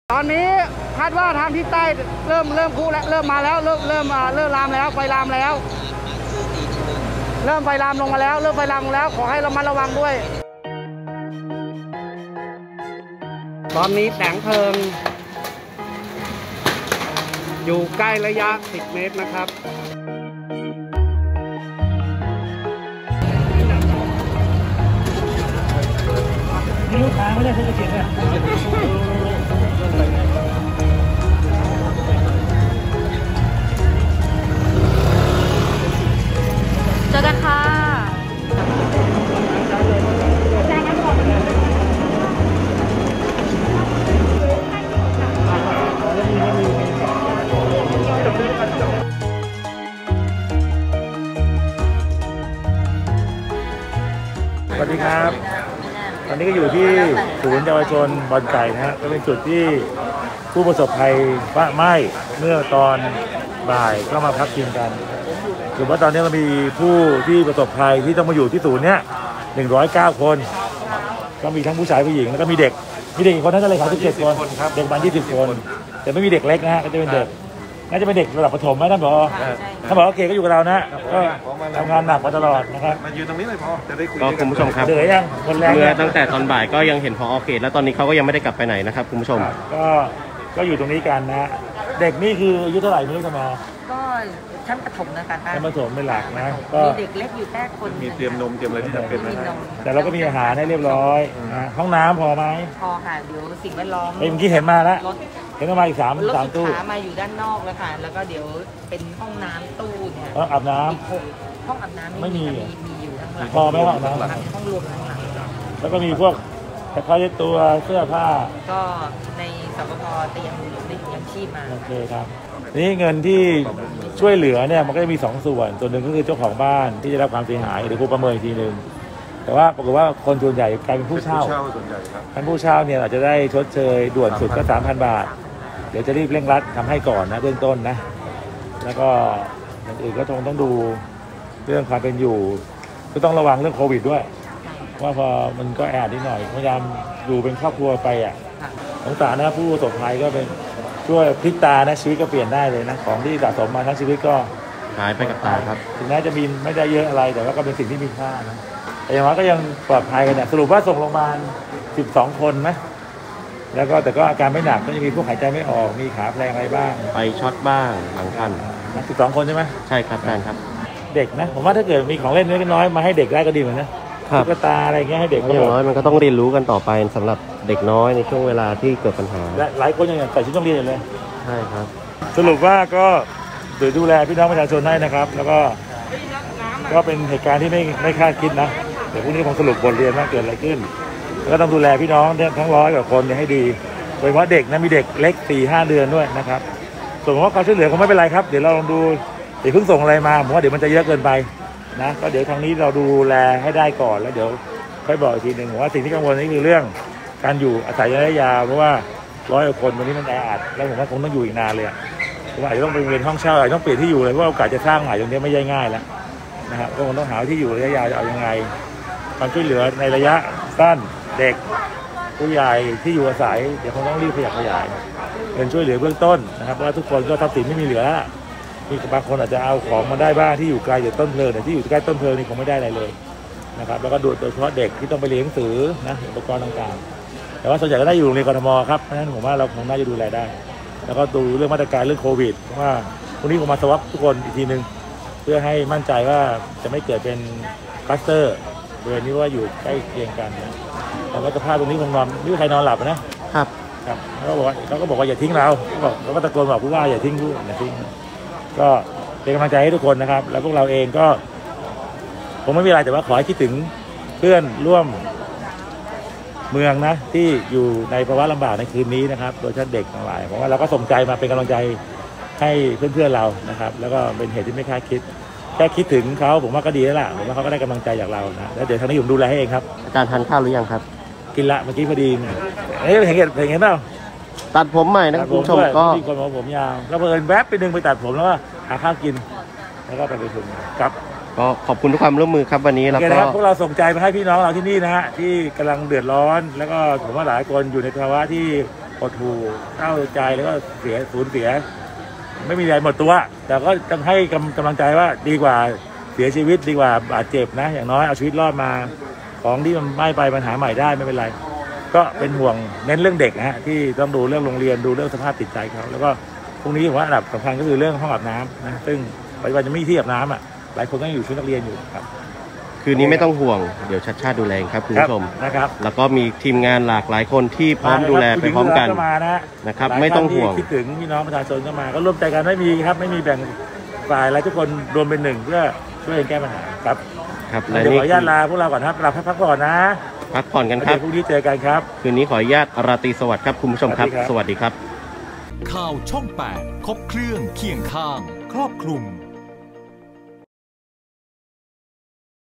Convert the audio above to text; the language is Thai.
ตอนนี้คาดว่าทางทิศใต้เริ่มคุและเริ่มมาแล้วเริ่มลามแล้วไฟลามแล้วเริ่มไฟลามลงมาแล้วขอให้ระมัดระวังด้วยตอนนี้แสงเพลิงอยู่ใกล้ระยะ10 เมตรนะครับนี่ลูกค้าไม่ได้เทศกิจเนี่ยเจอกันค่ะสวัสดีครับตอนนี้ก็อยู่ที่ศูนย์เยาวชนบอลไก่นะฮะก็เป็นจุดที่ผู้ประสบภัยไหม้เมื่อตอนบ่ายก็มาพักกินกันคือว่าตอนนี้เรามีผู้ที่ประสบภัยที่ต้องมาอยู่ที่ศูนย์เนี้ย109 คนก็มีทั้งผู้ชายผู้หญิงแล้วก็มีเด็กอีกคนนั่นก็เลยครับ17 คนเด็กประมาณ20 คนแต่ไม่มีเด็กเล็กนะฮะก็จะเป็นเด็กน่าจะเป็นเด็กระดับประถมไหมท่านผอท่านผอโอเคก็อยู่กับเรานะก็ทำงานหนักมาตลอดนะครับมายืนตรงนี้เลยพอจะได้คุยก็คุณผู้ชมครับเหนื่อยยังคนแรงเมื่อตั้งแต่ตอนบ่ายก็ยังเห็นพอเขตแล้วตอนนี้เขาก็ยังไม่ได้กลับไปไหนนะครับคุณผู้ชมก็อยู่ตรงนี้กันนะเด็กนี่คืออายุเท่าไหร่ไม่รู้ทำไมก็ชั้นประถมนะคะชั้นประถมเป็นหลักนะก็มีเด็กเล็กอยู่แค่คนมีเตรียมนมเตรียมอะไรที่จำเป็นนะแต่เราก็มีอาหารให้เรียบร้อยห้องน้ำพอไหมพอค่ะเดี๋ยวสิ่งแวดล้อมเมื่อกี้เห็นมาแล้วเห็นมาอีก3 ตู้ขามาอยู่ด้านนอกแล้วค่ะแล้วก็เดี๋ยวเป็นห้องน้ำตู้เนี่ยอาบน้ำห้องอาบน้ำไม่มีอยู่ข้างหลังพอไหมห้องน้ำห้องรวมข้างหลังแล้วก็มีพวกผ้าเช็ดตัวเสื้อผ้าก็ในสปภเตรียมยังชีพมาโอเคครับนี่เงินที่ช่วยเหลือเนี่ยมันก็จะมี2 ส่วนหนึ่งก็คือเจ้าของบ้านที่จะรับความเสียหายหรือผู้ประเมินอีกทีนึงแต่ว่าปรากฏว่าคนส่วนใหญ่กลายเป็นผู้เช่าส่วนใหญ่ครับท่านผู้เช่าเนี่ยอาจจะได้ชดเชยด่วนสุดก็ 3,000 บาทเดี๋ยวจะรีบเร่งรัดทำให้ก่อนนะเบื้องต้นนะแล้วก็อย่างอื่นก็ต้องดูเรื่องความเป็นอยู่ก็ต้องระวังเรื่องโควิดด้วยว่าพอมันก็แอดนิดหน่อยพยายามอยู่เป็นครอบครัวไปอ่ะสงสารนะผู้ประสบภัยก็เป็นช่วยพลิกตานะชีวิตก็เปลี่ยนได้เลยนะของที่สะสมมาทั้งชีวิตก็หายไปกับตาครับถึงแม้จะมีไม่ได้เยอะอะไรแต่ว่าก็เป็นสิ่งที่มีค่านะแต่อย่างน้อยก็ยังปลอดภัยกันเนี่ยสรุปว่าส่งโรงพยาบาล12 คนไหมแล้วก็แต่ก็อาการไม่หนักก็จะมีพวกหายใจไม่ออกมีขาแพลงอะไรบ้างไปช็อตบ้างหลังคัน 12 คนใช่ไหมใช่ครับแฟนครับเด็กนะผมว่าถ้าเกิดมีของเล่นเล็กน้อยมาให้เด็กได้ก็ดีเหมือนนะตุ๊กตาอะไรเงี้ยให้เด็กอย่างน้อยมันก็ต้องเรียนรู้กันต่อไปสำหรับเด็กน้อยในช่วงเวลาที่เกิดปัญหาและหลายคนยังใส่ชุดต้องเรียนเลยใช่ครับสรุปว่าก็ดูแลพี่น้องประชาชนให้นะครับแล้วก็เป็นเหตุการณ์ที่ไม่คาดคิดนะแต่พวกนี้คงสรุปบทเรียนว่าเกิดอะไรขึ้นแล้วก็ต้องดูแลพี่น้องทั้ง100 กว่าคนให้ดีโดยเฉพาะเด็กนะมีเด็กเล็ก 4-5 เดือนด้วยนะครับส่วนว่าการช่วยเหลือคงไม่เป็นไรครับเดี๋ยวเราลองดูเดี๋ยวเพิ่งส่งอะไรมาผมว่าเดี๋ยวมันจะเยอะเกินไปนะก็เดี๋ยวทางนี้เราดูแลให้ได้ก่อนแล้วเดี๋ยวค่อยบอกอีกทีหนึ่งว่าสิ่งที่กังวลนี่คือเรื่องการอยู่อาศัยระยะยาวเพราะว่า100 กว่าคนวันนี้มันแออัดแล้วผมว่าคงต้องอยู่อีกนานเลยผมอาจจะต้องไปเรียนห้องเช่าอาจจะต้องเปลี่ยนที่อยู่เลยเพราะโอกาสจะสร้างใหม่ตรงนี้ไม่ง่ายแล้วนะครับก็คงต้องหาที่อยู่ระยะยาวจะเอายังไงความช่วยเหลือในระยะสั้นเด็กผู้ใหญ่ที่อยู่อาศัยเดี๋ยวคงต้องรีบขยับขยายเงินช่วยเหลือเบื้องต้นนะครับเพราะทุกคนก็ทรัพย์สินไม่มีเหลือมีบางคนอาจจะเอาของมาได้บ้างที่อยู่ไกลจากต้นเพลิงแต่ที่อยู่ใกล้ต้นเพลิงนี่คงไม่ได้อะไรเลยนะครับแล้วก็โดยเฉพาะเด็กที่ต้องไปเรียนหนังสือนะอุปกรณ์ต่างๆแต่ว่าส่วนใหญ่ก็ได้อยู่โรงเรียนกทมครับเพราะฉะนั้นผมว่าเราคงน่าจะดูแลได้แล้วก็ดูเรื่องมาตรการเรื่องโควิดเพราะว่าพรุ่งนี้ผมมาสวอปทุกคนอีกทีนึงเพื่อให้มั่นใจว่าจะไม่เกิดเป็นคลัสเตอร์บริเวณนี้ว่าอยู่ใกล้เคียงกันนะแต่ว่าสภาพตรงนี้คงนอนไม่มีใครนอนหลับนะครับเขาก็บอกว่าอย่าทิ้งเราเขาก็ตะโกนบอกผู้ว่าอย่าทิ้งก็เป็นกำลังใจให้ทุกคนนะครับแล้วพวกเราเองก็ผมไม่มีอะไรแต่ว่าขอให้คิดถึงเพื่อนร่วมเมืองนะที่อยู่ในภาวะลำบากในคืนนี้นะครับโดยเฉพาะเด็กทั้งหลายผมว่าเราก็ส่งใจมาเป็นกำลังใจให้เพื่อนๆเรานะครับแล้วก็เป็นเหตุที่ไม่คาดคิดแค่คิดถึงเขาผมว่าก็ดีแล้วล่ะผมว่าเขาก็ได้กำลังใจจากเรานะแล้วเดี๋ยวทางนี้ผมดูแลให้เองครับอาจารย์ทานข้าวหรือยังครับกินละเมื่อกี้พอดีเห็นเปล่าตัดผมใหม่นะคุณผู้ชมก็มีคนบอกผมยาวแล้วเพิ่นแวบไปดึงไปตัดผมแล้วก็หาข้าวกินแล้วก็ไปประชุมครับก็ขอบคุณทุกความร่วมมือครับวันนี้แล้วก็พวกเราส่งใจมาให้พี่น้องเราที่นี่นะฮะที่กำลังเดือดร้อนแล้วก็ผมว่าหลายคนอยู่ในภาวะที่หดหู่เศร้าใจแล้วก็สูญเสียไม่มีอะไรหมดตัว แต่ก็ต้องให้กำลังใจว่าดีกว่าเสียชีวิตดีกว่าบาดเจ็บนะอย่างน้อยเอาชีวิตรอดมาของที่มันไม่ไปปัญหาใหม่ได้ไม่เป็นไรก็เป็นห่วงเน้นเรื่องเด็กนะฮะที่ต้องดูเรื่องโรงเรียนดูเรื่องสภาพจิตใจเขาแล้วก็พรุ่งนี้ผมว่าอันดับสำคัญก็คือเรื่องห้องอาบน้ำนะซึ่งปัจจุบันจะไม่มีที่อาบน้ำอ่ะหลายคนก็อยู่ชุดนักเรียนอยู่ครับคืนนี้ไม่ต้องห่วงเดี๋ยวชัดชาติดูแลเองครับคุณผู้ชมนะครับแล้วก็มีทีมงานหลากหลายคนที่พร้อมดูแลไปพร้อมกันมานะนะครับไม่ต้องห่วงคิดถึงพี่น้องประชาชนก็มาก็ร่วมใจกันไม่มีครับไม่มีแบ่งฝ่ายอะไรทุกคนรวมเป็นหนึ่งเพื่อช่วยกันแก้ปัญหาครับครับเดี๋ยวขออนุญาตลาพวกเราก่อนครับเราพักผ่อนนะพักผ่อนกันคเดี๋รัยบวพรุ่งนี้เจอกันครับคืนนี้ขออนุญาตราตรีสวัสดิ์ครับคุณผู้ชมครับสวัสดีครับสวัสดีครับข่าวช่อง 8 ครบเครื่องเคียงข้าง ครอบคลุม